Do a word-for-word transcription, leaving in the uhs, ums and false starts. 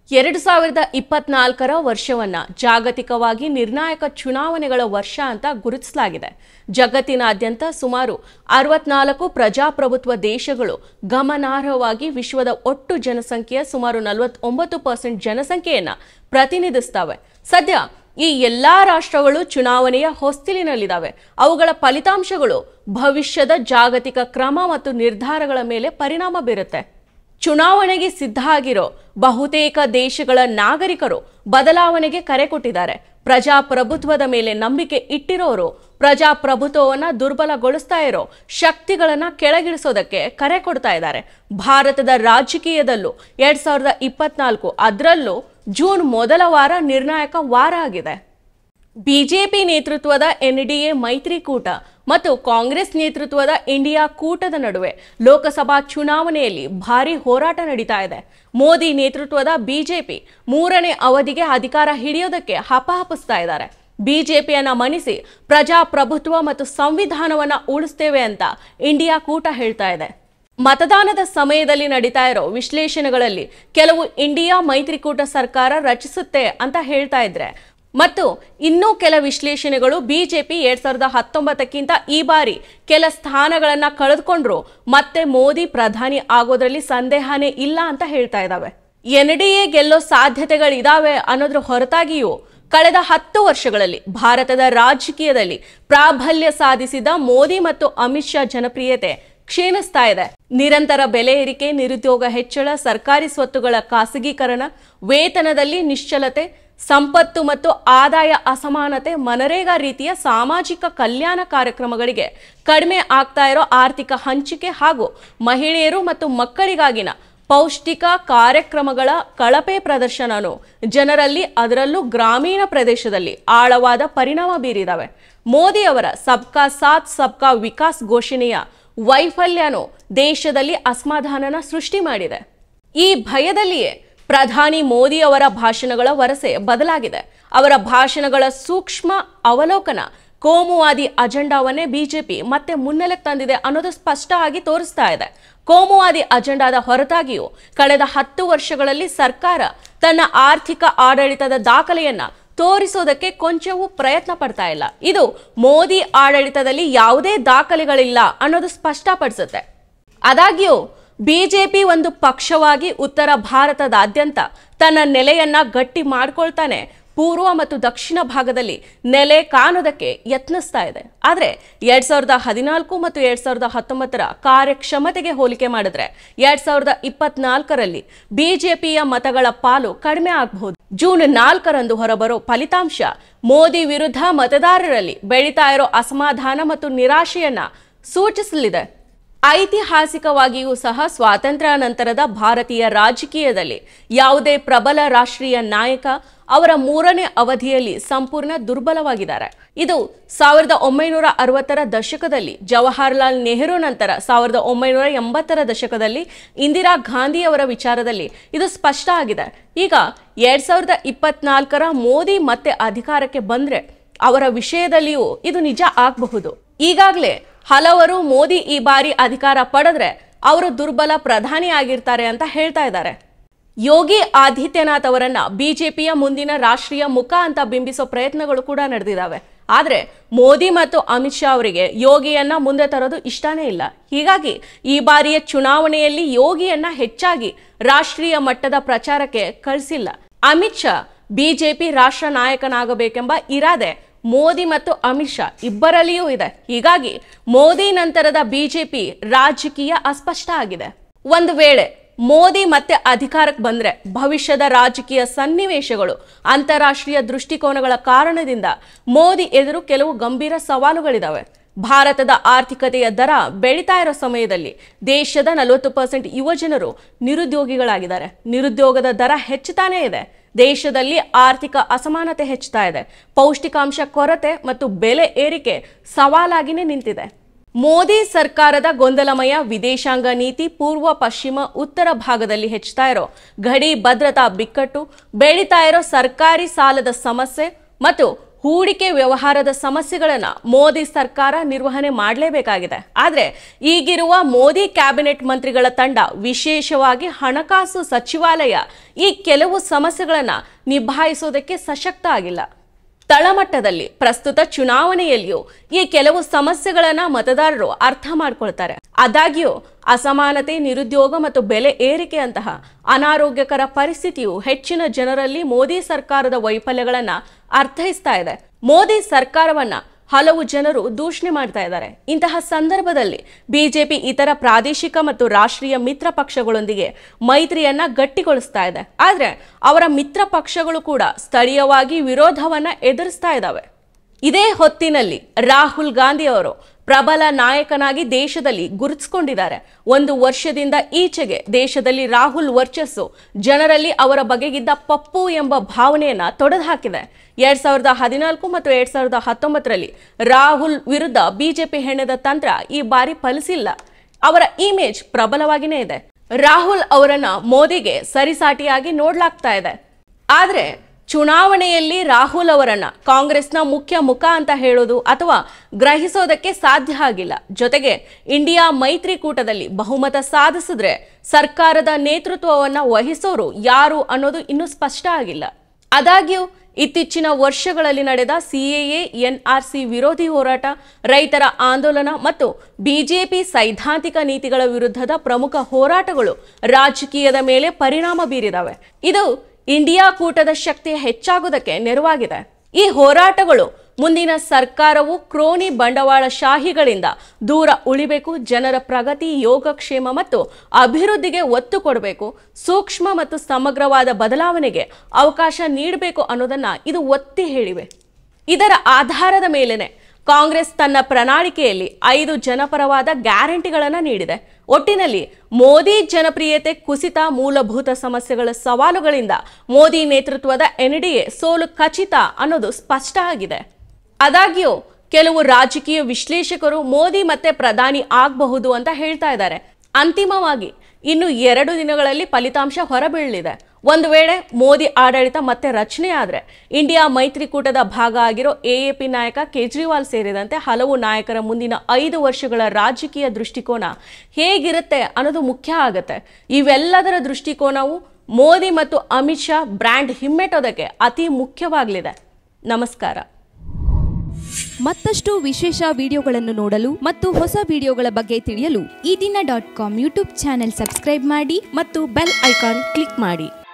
ಎರಡು ಸಾವಿರದ ಇಪ್ಪತ್ನಾಲ್ಕರ ವರ್ಷವನ್ನ ಜಾಗತಿಕವಾಗಿ ನಿರ್ಣಾಯಕ ಚುನಾವಣೆಗಳ ವರ್ಷ ಅಂತ ಗುರುತಿಸಲಾಗಿದೆ. ಜಗತ್ತಿನಾದ್ಯಂತ ಸುಮಾರು ಅರವತ್ನಾಲ್ಕು ಪ್ರಜಾಪ್ರಭುತ್ವ ದೇಶಗಳು ಗಮನಾರ್ಹವಾಗಿ ವಿಶ್ವದ ಒಟ್ಟು ಜನಸಂಖ್ಯೆಯ ಸುಮಾರು ನಲವತ್ತೊಂಬತ್ತು ಪರ್ಸೆಂಟ್ ಜನಸಂಖ್ಯೆಯನ್ನ ಪ್ರತಿನಿಧಿಸ್ತವೆ. ಸದ್ಯ ಈ ಎಲ್ಲಾ ರಾಷ್ಟ್ರಗಳು ಚುನಾವಣೆಯ ಹೊಸ್ತಿಲಿನಲ್ಲಿದ್ದಾವೆ. ಅವುಗಳ ಫಲಿತಾಂಶಗಳು ಭವಿಷ್ಯದ ಜಾಗತಿಕ ಕ್ರಮ ಮತ್ತು ನಿರ್ಧಾರಗಳ ಮೇಲೆ ಪರಿಣಾಮ ಬೀರುತ್ತೆ. ಚುನಾವಣೆಗೆ ಸಿದ್ಧ ಆಗಿರೋ ಬಹುತೇಕ ದೇಶಗಳ ನಾಗರಿಕರು ಬದಲಾವಣೆಗೆ ಕರೆ ಕೊಟ್ಟಿದ್ದಾರೆ. ಪ್ರಜಾಪ್ರಭುತ್ವದ ಮೇಲೆ ನಂಬಿಕೆ ಇಟ್ಟಿರೋರು ಪ್ರಜಾಪ್ರಭುತ್ವವನ್ನ ದುರ್ಬಲಗೊಳಿಸ್ತಾ ಇರೋ ಶಕ್ತಿಗಳನ್ನ ಕೆಳಗಿಳಿಸೋದಕ್ಕೆ ಕರೆ ಕೊಡ್ತಾ ಇದ್ದಾರೆ. ಭಾರತದ ರಾಜಕೀಯದಲ್ಲೂ ಎರಡ್ ಸಾವಿರದ ಇಪ್ಪತ್ನಾಲ್ಕು ಅದರಲ್ಲೂ ಜೂನ್ ಮೊದಲ ವಾರ ನಿರ್ಣಾಯಕ ವಾರ ಆಗಿದೆ. ಬಿಜೆಪಿ ನೇತೃತ್ವದ ಎನ್ಡಿಎ ಮೈತ್ರಿಕೂಟ ಮತ್ತು ಕಾಂಗ್ರೆಸ್ ನೇತೃತ್ವದ ಇಂಡಿಯಾ ಕೂಟದ ನಡುವೆ ಲೋಕಸಭಾ ಚುನಾವಣೆಯಲ್ಲಿ ಭಾರಿ ಹೋರಾಟ ನಡೀತಾ ಇದೆ. ಮೋದಿ ನೇತೃತ್ವದ ಬಿಜೆಪಿ ಮೂರನೇ ಅವಧಿಗೆ ಅಧಿಕಾರ ಹಿಡಿಯೋದಕ್ಕೆ ಹಪಹಪಿಸ್ತಾ ಇದ್ದಾರೆ. ಬಿಜೆಪಿಯನ್ನ ಮಣಿಸಿ ಪ್ರಜಾಪ್ರಭುತ್ವ ಮತ್ತು ಸಂವಿಧಾನವನ್ನ ಉಳಿಸ್ತೇವೆ ಅಂತ ಇಂಡಿಯಾ ಕೂಟ ಹೇಳ್ತಾ ಇದೆ. ಮತದಾನದ ಸಮಯದಲ್ಲಿ ನಡೀತಾ ಇರೋ ವಿಶ್ಲೇಷಣೆಗಳಲ್ಲಿ ಕೆಲವು ಇಂಡಿಯಾ ಮೈತ್ರಿಕೂಟ ಸರ್ಕಾರ ರಚಿಸುತ್ತೆ ಅಂತ ಹೇಳ್ತಾ ಇದ್ರೆ, ಮತ್ತು ಇನ್ನೂ ಕೆಲ ವಿಶ್ಲೇಷಣೆಗಳು ಬಿಜೆಪಿ ಎರಡ್ ಸಾವಿರದ ಹತ್ತೊಂಬತ್ತಕ್ಕಿಂತ ಈ ಬಾರಿ ಕೆಲ ಸ್ಥಾನಗಳನ್ನ ಕಳೆದುಕೊಂಡ್ರು ಮತ್ತೆ ಮೋದಿ ಪ್ರಧಾನಿ ಆಗೋದ್ರಲ್ಲಿ ಸಂದೇಹನೇ ಇಲ್ಲ ಅಂತ ಹೇಳ್ತಾ ಇದ್ದಾವೆ. ಎನ್ಡಿಎ ಗೆಲ್ಲೋ ಸಾಧ್ಯತೆಗಳಿದಾವೆ ಅನ್ನೋದ್ರ ಹೊರತಾಗಿಯೂ ಕಳೆದ ಹತ್ತು ವರ್ಷಗಳಲ್ಲಿ ಭಾರತದ ರಾಜಕೀಯದಲ್ಲಿ ಪ್ರಾಬಲ್ಯ ಸಾಧಿಸಿದ ಮೋದಿ ಮತ್ತು ಅಮಿತ್ ಶಾ ಜನಪ್ರಿಯತೆ ಕ್ಷೀಣಿಸ್ತಾ ಇದೆ. ನಿರಂತರ ಬೆಲೆ ಏರಿಕೆ, ನಿರುದ್ಯೋಗ ಹೆಚ್ಚಳ, ಸರ್ಕಾರಿ ಸ್ವತ್ತುಗಳ ಖಾಸಗೀಕರಣ, ವೇತನದಲ್ಲಿ ನಿಶ್ಚಲತೆ, ಸಂಪತ್ತು ಮತ್ತು ಆದಾಯ ಅಸಮಾನತೆ, ಮನರೇಗಾ ರೀತಿಯ ಸಾಮಾಜಿಕ ಕಲ್ಯಾಣ ಕಾರ್ಯಕ್ರಮಗಳಿಗೆ ಕಡಿಮೆ ಆಗ್ತಾ ಇರೋ ಆರ್ಥಿಕ ಹಂಚಿಕೆ ಹಾಗೂ ಮಹಿಳೆಯರು ಮತ್ತು ಮಕ್ಕಳಿಗಾಗಿನ ಪೌಷ್ಟಿಕ ಕಾರ್ಯಕ್ರಮಗಳ ಕಳಪೆ ಪ್ರದರ್ಶನನು ಜನರಲ್ಲಿ, ಅದರಲ್ಲೂ ಗ್ರಾಮೀಣ ಪ್ರದೇಶದಲ್ಲಿ ಆಳವಾದ ಪರಿಣಾಮ ಬೀರಿದಾವೆ. ಮೋದಿ ಅವರ ಸಬ್ಕಾ ಸಾಥ್ ಸಬ್ಕಾ ವಿಕಾಸ್ ಘೋಷಣೆಯ ವೈಫಲ್ಯನು ದೇಶದಲ್ಲಿ ಅಸಮಾಧಾನನ ಸೃಷ್ಟಿ ಮಾಡಿದೆ. ಈ ಭಯದಲ್ಲಿಯೇ ಪ್ರಧಾನಿ ಮೋದಿ ಅವರ ಭಾಷಣಗಳ ವರಸೆ ಬದಲಾಗಿದೆ. ಅವರ ಭಾಷಣಗಳ ಸೂಕ್ಷ್ಮ ಅವಲೋಕನ ಕೋಮುವಾದಿ ಅಜೆಂಡಾವನ್ನೇ ಬಿಜೆಪಿ ಮತ್ತೆ ಮುನ್ನೆಲೆಗೆ ತಂದಿದೆ ಅನ್ನೋದು ಸ್ಪಷ್ಟ ಆಗಿ ತೋರಿಸ್ತಾ ಇದೆ. ಕೋಮುವಾದಿ ಅಜೆಂಡಾದ ಹೊರತಾಗಿಯೂ ಕಳೆದ ಹತ್ತು ವರ್ಷಗಳಲ್ಲಿ ಸರ್ಕಾರ ತನ್ನ ಆರ್ಥಿಕ ಆಡಳಿತದ ದಾಖಲೆಯನ್ನ ತೋರಿಸೋದಕ್ಕೆ ಕೊಂಚವೂ ಪ್ರಯತ್ನ ಪಡ್ತಾ ಇಲ್ಲ. ಇದು ಮೋದಿ ಆಡಳಿತದಲ್ಲಿ ಯಾವುದೇ ದಾಖಲೆಗಳಿಲ್ಲ ಅನ್ನೋದು ಸ್ಪಷ್ಟಪಡಿಸುತ್ತೆ. ಆದಾಗ್ಯೂ ಬಿಜೆಪಿ ಒಂದು ಪಕ್ಷವಾಗಿ ಉತ್ತರ ಭಾರತದಾದ್ಯಂತ ತನ್ನ ನೆಲೆಯನ್ನ ಗಟ್ಟಿ ಮಾಡ್ಕೊಳ್ತಾನೆ ಪೂರ್ವ ಮತ್ತು ದಕ್ಷಿಣ ಭಾಗದಲ್ಲಿ ನೆಲೆ ಕಾಣೋದಕ್ಕೆ ಯತ್ನಿಸ್ತಾ ಇದೆ. ಆದರೆ ಎರಡ್ ಸಾವಿರದ ಹದಿನಾಲ್ಕು ಮತ್ತು ಎರಡ್ ಸಾವಿರದ ಹತ್ತೊಂಬತ್ತರ ಕಾರ್ಯಕ್ಷಮತೆಗೆ ಹೋಲಿಕೆ ಮಾಡಿದ್ರೆ ಎರಡ್ ಸಾವಿರದ ಇಪ್ಪತ್ನಾಲ್ಕರಲ್ಲಿ ಬಿಜೆಪಿಯ ಮತಗಳ ಪಾಲು ಕಡಿಮೆ ಆಗಬಹುದು. ಜೂನ್ ನಾಲ್ಕರಂದು ಹೊರಬರೋ ಫಲಿತಾಂಶ ಮೋದಿ ವಿರುದ್ಧ ಮತದಾರರಲ್ಲಿ ಬೆಳೀತಾ ಇರೋ ಅಸಮಾಧಾನ ಮತ್ತು ನಿರಾಶೆಯನ್ನ ಸೂಚಿಸಲಿದೆ. ಐತಿಹಾಸಿಕವಾಗಿಯೂ ಸಹ ಸ್ವಾತಂತ್ರ್ಯ ನಂತರದ ಭಾರತೀಯ ರಾಜಕೀಯದಲ್ಲಿ ಯಾವುದೇ ಪ್ರಬಲ ರಾಷ್ಟ್ರೀಯ ನಾಯಕ ಅವರ ಮೂರನೇ ಅವಧಿಯಲ್ಲಿ ಸಂಪೂರ್ಣ ದುರ್ಬಲವಾಗಿದ್ದಾರೆ. ಇದು ಸಾವಿರದ ಒಂಬೈನೂರ ಅರವತ್ತರ ದಶಕದಲ್ಲಿ ಜವಾಹರ್ಲಾಲ್ ನೆಹರು ನಂತರ ಸಾವಿರದ ಒಂಬೈನೂರ ಎಂಬತ್ತರ ದಶಕದಲ್ಲಿ ಇಂದಿರಾ ಗಾಂಧಿ ಅವರ ವಿಚಾರದಲ್ಲಿ ಇದು ಸ್ಪಷ್ಟ ಆಗಿದೆ. ಈಗ ಎರಡ್ ಸಾವಿರದ ಇಪ್ಪತ್ನಾಲ್ಕರ ಮೋದಿ ಮತ್ತೆ ಅಧಿಕಾರಕ್ಕೆ ಬಂದ್ರೆ ಅವರ ವಿಷಯದಲ್ಲಿಯೂ ಇದು ನಿಜ ಆಗಬಹುದು. ಈಗಾಗಲೇ ಹಲವರು ಮೋದಿ ಈ ಬಾರಿ ಅಧಿಕಾರ ಪಡೆದ್ರೆ ಅವರು ದುರ್ಬಲ ಪ್ರಧಾನಿ ಆಗಿರ್ತಾರೆ ಅಂತ ಹೇಳ್ತಾ ಇದ್ದಾರೆ. ಯೋಗಿ ಆದಿತ್ಯನಾಥ್ ಅವರನ್ನ ಬಿಜೆಪಿಯ ಮುಂದಿನ ರಾಷ್ಟ್ರೀಯ ಮುಖ ಅಂತ ಬಿಂಬಿಸೋ ಪ್ರಯತ್ನಗಳು ಕೂಡ ನಡೆದಿದ್ದಾವೆ. ಆದ್ರೆ ಮೋದಿ ಮತ್ತು ಅಮಿತ್ ಶಾ ಅವರಿಗೆ ಯೋಗಿಯನ್ನ ಮುಂದೆ ತರೋದು ಇಷ್ಟನೇ ಇಲ್ಲ. ಹೀಗಾಗಿ ಈ ಬಾರಿಯ ಚುನಾವಣೆಯಲ್ಲಿ ಯೋಗಿಯನ್ನ ಹೆಚ್ಚಾಗಿ ರಾಷ್ಟ್ರೀಯ ಮಟ್ಟದ ಪ್ರಚಾರಕ್ಕೆ ಕಳಿಸಿಲ್ಲ. ಅಮಿತ್ ಶಾ ಬಿಜೆಪಿ ರಾಷ್ಟ್ರ ನಾಯಕನಾಗಬೇಕೆಂಬ ಇರಾದೆ ಮೋದಿ ಮತ್ತು ಅಮಿತ್ ಶಾ ಇಬ್ಬರಲ್ಲಿಯೂ ಇದೆ. ಹೀಗಾಗಿ ಮೋದಿ ನಂತರದ ಬಿಜೆಪಿ ರಾಜಕೀಯ ಅಸ್ಪಷ್ಟ ಆಗಿದೆ. ಒಂದು ವೇಳೆ ಮೋದಿ ಮತ್ತೆ ಅಧಿಕಾರಕ್ಕೆ ಬಂದ್ರೆ ಭವಿಷ್ಯದ ರಾಜಕೀಯ ಸನ್ನಿವೇಶಗಳು ಅಂತಾರಾಷ್ಟ್ರೀಯ ದೃಷ್ಟಿಕೋನಗಳ ಕಾರಣದಿಂದ ಮೋದಿ ಎದುರು ಕೆಲವು ಗಂಭೀರ ಸವಾಲುಗಳಿದಾವೆ. ಭಾರತದ ಆರ್ಥಿಕತೆಯ ದರ ಬೆಳೀತಾ ಇರೋ ಸಮಯದಲ್ಲಿ ದೇಶದ ನಲವತ್ತು ಪರ್ಸೆಂಟ್ ಯುವಜನರು ನಿರುದ್ಯೋಗಿಗಳಾಗಿದ್ದಾರೆ. ನಿರುದ್ಯೋಗದ ದರ ಹೆಚ್ಚುತ್ತಾನೇ ಇದೆ. ದೇಶದಲ್ಲಿ ಆರ್ಥಿಕ ಅಸಮಾನತೆ ಹೆಚ್ಚುತ್ತಾ ಇದೆ. ಪೌಷ್ಟಿಕಾಂಶ ಕೊರತೆ ಮತ್ತು ಬೆಲೆ ಏರಿಕೆ ಸವಾಲಾಗಿನೇ ನಿಂತಿದೆ. ಮೋದಿ ಸರ್ಕಾರದ ಗೊಂದಲಮಯ ವಿದೇಶಾಂಗ ನೀತಿ, ಪೂರ್ವ ಪಶ್ಚಿಮ ಉತ್ತರ ಭಾಗದಲ್ಲಿ ಹೆಚ್ಚುತ್ತಾ ಇರೋ ಗಡಿ ಭದ್ರತಾ ಬಿಕ್ಕಟ್ಟು, ಬೆಳೀತಾ ಇರೋ ಸರ್ಕಾರಿ ಸಾಲದ ಸಮಸ್ಯೆ ಮತ್ತು ಹೂಡಿಕೆ ವ್ಯವಹಾರದ ಸಮಸ್ಯೆಗಳನ್ನು ಮೋದಿ ಸರ್ಕಾರ ನಿರ್ವಹಣೆ ಮಾಡಲೇಬೇಕಾಗಿದೆ. ಆದರೆ ಈಗಿರುವ ಮೋದಿ ಕ್ಯಾಬಿನೆಟ್ ಮಂತ್ರಿಗಳ ತಂಡ, ವಿಶೇಷವಾಗಿ ಹಣಕಾಸು ಸಚಿವಾಲಯ, ಈ ಕೆಲವು ಸಮಸ್ಯೆಗಳನ್ನು ನಿಭಾಯಿಸೋದಕ್ಕೆ ಸಶಕ್ತ ಆಗಿಲ್ಲ. ತಳಮಟ್ಟದಲ್ಲಿ ಪ್ರಸ್ತುತ ಚುನಾವಣೆಯಲ್ಲಿಯೂ ಈ ಕೆಲವು ಸಮಸ್ಯೆಗಳನ್ನ ಮತದಾರರು ಅರ್ಥ ಮಾಡ್ಕೊಳ್ತಾರೆ. ಆದಾಗ್ಯೂ ಅಸಮಾನತೆ, ನಿರುದ್ಯೋಗ ಮತ್ತು ಬೆಲೆ ಏರಿಕೆಯಂತಹ ಅನಾರೋಗ್ಯಕರ ಪರಿಸ್ಥಿತಿಯು ಹೆಚ್ಚಿನ ಜನರಲ್ಲಿ ಮೋದಿ ಸರ್ಕಾರದ ವೈಫಲ್ಯಗಳನ್ನ ಅರ್ಥೈಸ್ತಾ ಇದೆ. ಮೋದಿ ಸರ್ಕಾರವನ್ನ ಹಲವು ಜನರು ದೂಷಣೆ ಮಾಡ್ತಾ ಇದ್ದಾರೆ. ಇಂತಹ ಸಂದರ್ಭದಲ್ಲಿ ಬಿಜೆಪಿ ಇತರ ಪ್ರಾದೇಶಿಕ ಮತ್ತು ರಾಷ್ಟ್ರೀಯ ಮಿತ್ರ ಪಕ್ಷಗಳೊಂದಿಗೆ ಮೈತ್ರಿಯನ್ನ ಗಟ್ಟಿಗೊಳಿಸ್ತಾ ಇದೆ. ಆದರೆ ಅವರ ಮಿತ್ರ ಪಕ್ಷಗಳು ಕೂಡ ಸ್ಥಳೀಯವಾಗಿ ವಿರೋಧವನ್ನ ಎದುರಿಸ್ತಾ ಇದ್ದಾವೆ. ಇದೇ ಹೊತ್ತಿನಲ್ಲಿ ರಾಹುಲ್ ಗಾಂಧಿ ಅವರು ಪ್ರಬಲ ನಾಯಕನಾಗಿ ದೇಶದಲ್ಲಿ ಗುರುತಿಸಿಕೊಂಡಿದ್ದಾರೆ. ಒಂದು ವರ್ಷದಿಂದ ಈಚೆಗೆ ದೇಶದಲ್ಲಿ ರಾಹುಲ್ ವರ್ಚಸ್ಸು ಜನರಲ್ಲಿ ಅವರ ಬಗೆಗಿದ್ದ ಪಪ್ಪು ಎಂಬ ಭಾವನೆಯನ್ನ ತೊಡೆದು ಹಾಕಿದೆ. ಎರಡ್ ಸಾವಿರದ ಹದಿನಾಲ್ಕು ಮತ್ತು ಎರಡ್ ಸಾವಿರದ ಹತ್ತೊಂಬತ್ತರಲ್ಲಿ ರಾಹುಲ್ ವಿರುದ್ಧ ಬಿಜೆಪಿ ಹೆಣೆದ ತಂತ್ರ ಈ ಬಾರಿ ಫಲಿಸಿಲ್ಲ. ಅವರ ಇಮೇಜ್ ಪ್ರಬಲವಾಗಿಯೇ ಇದೆ. ರಾಹುಲ್ ಅವರನ್ನ ಮೋದಿಗೆ ಸರಿಸಾಟಿಯಾಗಿ ನೋಡ್ಲಾಗ್ತಾ ಇದೆ. ಆದ್ರೆ ಚುನಾವಣೆಯಲ್ಲಿ ರಾಹುಲ್ ಅವರನ್ನ ಕಾಂಗ್ರೆಸ್ನ ಮುಖ್ಯ ಮುಖ ಅಂತ ಹೇಳೋದು ಅಥವಾ ಗ್ರಹಿಸೋದಕ್ಕೆ ಸಾಧ್ಯ ಆಗಿಲ್ಲ. ಜೊತೆಗೆ ಇಂಡಿಯಾ ಮೈತ್ರಿಕೂಟದಲ್ಲಿ ಬಹುಮತ ಸಾಧಿಸಿದ್ರೆ ಸರ್ಕಾರದ ನೇತೃತ್ವವನ್ನ ವಹಿಸೋರು ಯಾರು ಅನ್ನೋದು ಇನ್ನೂ ಸ್ಪಷ್ಟ ಆಗಿಲ್ಲ. ಆದಾಗ್ಯೂ ಇತ್ತೀಚಿನ ವರ್ಷಗಳಲ್ಲಿ ನಡೆದ ಸಿಎಎ, ಎನ್ಆರ್ಸಿ ವಿರೋಧಿ ಹೋರಾಟ, ರೈತರ ಆಂದೋಲನ ಮತ್ತು ಬಿಜೆಪಿ ಸೈದ್ಧಾಂತಿಕ ನೀತಿಗಳ ವಿರುದ್ಧದ ಪ್ರಮುಖ ಹೋರಾಟಗಳು ರಾಜಕೀಯದ ಮೇಲೆ ಪರಿಣಾಮ ಬೀರಿದವೆ. ಇದು ಇಂಡಿಯಾ ಕೂಟದ ಶಕ್ತಿ ಹೆಚ್ಚಾಗುವುದಕ್ಕೆ ನೆರವಾಗಿದೆ. ಈ ಹೋರಾಟಗಳು ಮುಂದಿನ ಸರ್ಕಾರವು ಕ್ರೋನಿ ಬಂಡವಾಳಶಾಹಿಗಳಿಂದ ದೂರ ಉಳಿಬೇಕು, ಜನರ ಪ್ರಗತಿ, ಯೋಗಕ್ಷೇಮ ಮತ್ತು ಅಭಿವೃದ್ಧಿಗೆ ಒತ್ತು ಕೊಡಬೇಕು, ಸೂಕ್ಷ್ಮ ಮತ್ತು ಸಮಗ್ರವಾದ ಬದಲಾವಣೆಗೆ ಅವಕಾಶ ನೀಡಬೇಕು ಅನ್ನೋದನ್ನ ಇದು ಒತ್ತಿ ಹೇಳಿವೆ. ಇದರ ಆಧಾರದ ಮೇಲೆನೆ ಕಾಂಗ್ರೆಸ್ ತನ್ನ ಪ್ರಣಾಳಿಕೆಯಲ್ಲಿ ಐದು ಜನಪರವಾದ ಗ್ಯಾರಂಟಿಗಳನ್ನು ನೀಡಿದೆ. ಒಟ್ಟಿನಲ್ಲಿ ಮೋದಿ ಜನಪ್ರಿಯತೆ ಕುಸಿತ, ಮೂಲಭೂತ ಸಮಸ್ಯೆಗಳ ಸವಾಲುಗಳಿಂದ ಮೋದಿ ನೇತೃತ್ವದ ಎನ್ಡಿಎ ಸೋಲು ಖಚಿತ ಅನ್ನೋದು ಸ್ಪಷ್ಟ ಆಗಿದೆ. ಆದಾಗ್ಯೂ ಕೆಲವು ರಾಜಕೀಯ ವಿಶ್ಲೇಷಕರು ಮೋದಿ ಮತ್ತೆ ಪ್ರಧಾನಿ ಆಗಬಹುದು ಅಂತ ಹೇಳ್ತಾ ಇದ್ದಾರೆ. ಅಂತಿಮವಾಗಿ ಇನ್ನು ಎರಡು ದಿನಗಳಲ್ಲಿ ಫಲಿತಾಂಶ ಹೊರಬೀಳಲಿದೆ. ಒಂದು ವೇಳೆ ಮೋದಿ ಆಡಳಿತ ಮತ್ತೆ ರಚನೆ ಆದರೆ ಇಂಡಿಯಾ ಮೈತ್ರಿಕೂಟದ ಭಾಗ ಆಗಿರೋ ಎಎಪಿ ನಾಯಕ ಕೇಜ್ರಿವಾಲ್ ಸೇರಿದಂತೆ ಹಲವು ನಾಯಕರ ಮುಂದಿನ ಐದು ವರ್ಷಗಳ ರಾಜಕೀಯ ದೃಷ್ಟಿಕೋನ ಹೇಗಿರುತ್ತೆ ಅನ್ನೋದು ಮುಖ್ಯ ಆಗುತ್ತೆ. ಇವೆಲ್ಲದರ ದೃಷ್ಟಿಕೋನವು ಮೋದಿ ಮತ್ತು ಅಮಿತ್ ಶಾ ಬ್ರ್ಯಾಂಡ್ ಹಿಮ್ಮೆಟ್ಟೋದಕ್ಕೆ ಅತಿ ಮುಖ್ಯವಾಗಲಿದೆ. ನಮಸ್ಕಾರ. ಮತ್ತಷ್ಟು ವಿಶೇಷ ವಿಡಿಯೋಗಳನ್ನು ನೋಡಲು ಮತ್ತು ಹೊಸ ವಿಡಿಯೋಗಳ ಬಗ್ಗೆ ತಿಳಿಯಲು Ee Dina dot com YouTube channel subscribe ಮಾಡಿ ಮತ್ತು ಬೆಲ್ ಐಕಾನ್ ಕ್ಲಿಕ್ ಮಾಡಿ.